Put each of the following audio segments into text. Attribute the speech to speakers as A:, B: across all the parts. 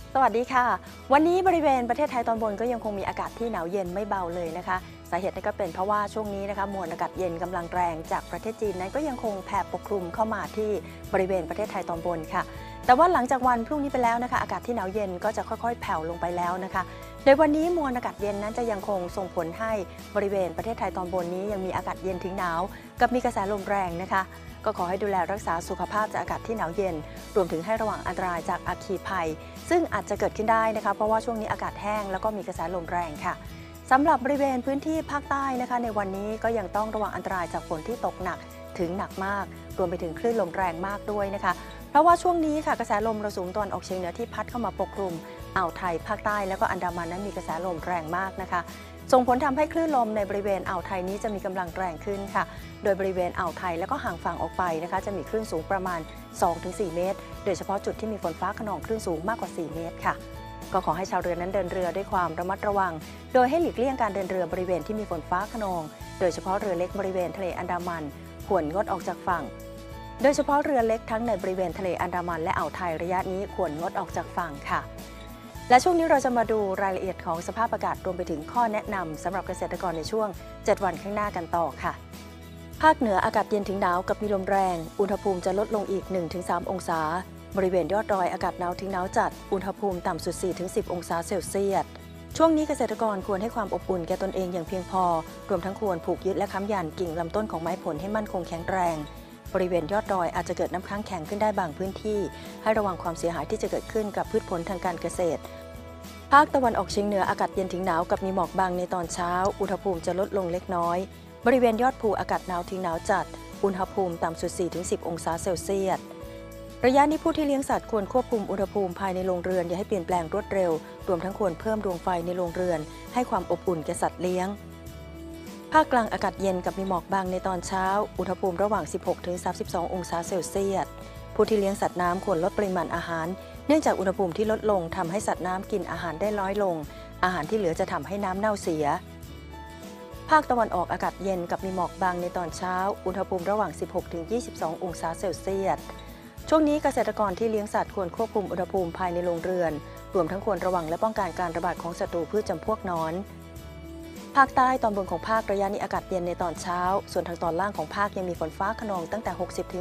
A: สวัสดีค่ะวันนี้บริเวณประเทศไทยตอนบนก็ยังคงมีอากาศที่หนาวเย็นไม่เบาเลยนะคะสาเหตุก็เป็นเพราะว่าช่วงนี้นะคะมวลอากาศเย็นกำลังแรงจากประเทศจีนนั้นก็ยังคงแผ่ปกคลุมเข้ามาที่บริเวณประเทศไทยตอนบนค่ะแต่ว่าหลังจากวันพรุ่งนี้ไปแล้วนะคะอากาศที่หนาวเย็นก็จะค่อยๆแผ่วลงไปแล้วนะคะโดยวันนี้มวลอากาศเย็นนั้นจะยังคงส่งผลให้บริเวณประเทศไทยตอนบนนี้ยังมีอากาศเย็นถึงหนาวกับมีกระแสลมแรงนะคะก็ขอให้ดูแลรักษาสุขภาพจากอากาศที่หนาวเย็นรวมถึงให้ระวังอันตรายจากอัคคีภัยซึ่งอาจจะเกิดขึ้นได้นะคะเพราะว่าช่วงนี้อากาศแห้งแล้วก็มีกระแสลมแรงค่ะสำหรับบริเวณพื้นที่ภาคใต้นะคะในวันนี้ก็ยังต้องระวังอันตรายจากฝนที่ตกหนักถึงหนักมากรวมไปถึงคลื่นลมแรงมากด้วยนะคะเพราะว่าช่วงนี้ค่ะกระแสลมมรสุมตะวันออกเฉียงเหนือที่พัดเข้ามาปกคลุมอ่าวไทยภาคใต้แล้วก็อันดามันนั้นมีกระแสลมแรงมากนะคะส่งผลทำให้คลื่นลมในบริเวณอ่าวไทยนี้จะมีกำลังแรงขึ้นค่ะโดยบริเวณอ่าวไทยแล้วก็ห่างฝั่งออกไปนะคะจะมีคลื่นสูงประมาณ 2-4 เมตรโดยเฉพาะจุดที่มีฝนฟ้าคะนองคลื่นสูงมากกว่า 4 เมตรค่ะก็ขอให้ชาวเรือนั้นเดินเรือด้วยความระมัดระวังโดยให้หลีกเลี่ยงการเดินเรือบริเวณที่มีฝนฟ้าคะนองโดยเฉพาะเรือเล็กบริเวณทะเลอันดามันควรงดออกจากฝั่งโดยเฉพาะเรือเล็กทั้งในบริเวณทะเลอันดามันและอ่าวไทยระยะนี้ควรงดออกจากฝั่งค่ะและช่วงนี้เราจะมาดูรายละเอียดของสภาพอากาศรวมไปถึงข้อแนะนำสำหรับเกษตรกรในช่วง 7 วันข้างหน้ากันต่อค่ะภาคเหนืออากาศเย็นถึงหนาวกับมีลมแรงอุณหภูมิจะลดลงอีก 1-3 องศาบริเวณยอดดอยอากาศหนาวถึงหนาวจัดอุณหภูมิต่ำสุด 4-10 องศาเซลเซียสช่วงนี้เกษตรกรควรให้ความอบอุ่นแก่ตนเองอย่างเพียงพอรวมทั้งควรผูกยึดและค้ำยันกิ่งลำต้นของไม้ผลให้มั่นคงแข็งแรงบริเวณยอดดอยอาจจะเกิดน้ำค้างแข็งขึ้นได้บางพื้นที่ให้ระวังความเสียหายที่จะเกิดขึ้นกับพืชผลทางการเกษตรภาคตะวันออกเฉียงเหนืออากาศเย็นถึงหนาวกับมีหมอกบางในตอนเช้าอุณหภูมิจะลดลงเล็กน้อยบริเวณยอดภูอากาศหนาวถึงหนาวจัดอุณหภูมิต่ำสุด 4-10 องศาเซลเซียสระยะนี้ผู้ที่เลี้ยงสัตว์ควรควบคุมอุณหภูมิภายในโรงเรือนอย่าให้เปลี่ยนแปลงรวดเร็วรวมทั้งควรเพิ่มดวงไฟในโรงเรือนให้ความอบอุ่นแก่สัตว์เลี้ยงภาคกลางอากาศเย็นกับมีหมอกบางในตอนเช้าอุณหภูมิระหว่าง 16-32 องศาเซลเซียสผู้ที่เลี้ยงสัตว์น้ำควรลดปริมาณอาหารเนื่องจากอุณหภูมิที่ลดลงทำให้สัตว์น้ำกินอาหารได้น้อยลงอาหารที่เหลือจะทำให้น้ำเน่าเสียภาคตะวันออกอากาศเย็นกับมีหมอกบางในตอนเช้าอุณหภูมิระหว่าง 16-22 องศาเซลเซียสช่วงนี้เกษตรกรที่เลี้ยงสัตว์ควรควบคุมอุณหภูมิภายในโรงเรือนรวมทั้งควรระวังและป้องกันการระบาดของศัตรูพืชจำพวกหนอนภาคใต้ตอนบนของภาคระยะนี้อากาศเย็นในตอนเช้าส่วนทางตอนล่างของภาคยังมีฝนฟ้าคะนองตั้งแต่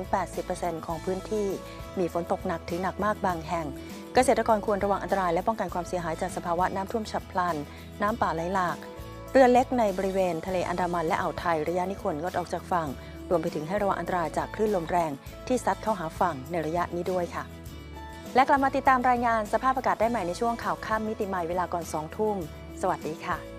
A: 60-80% ของพื้นที่มีฝนตกหนักถึงหนักมากบางแห่งเกษตรกรควรระวังอันตรายและป้องกันความเสียหายจากสภาวะน้ำท่วมฉับพลันน้ำป่าไหลหลากเรือเล็กในบริเวณทะเลอันดามันและอ่าวไทยระยะนี้ควรงดออกจากฝั่งรวมไปถึงให้ระวังอันตรายจากคลื่นลมแรงที่ซัดเข้าหาฝั่งในระยะนี้ด้วยค่ะและกลับมาติดตามรายงานสภาพอากาศได้ใหม่ในช่วงข่าวค่ำมิติใหม่เวลาก่อน 2 ทุ่มสวัสดีค่ะ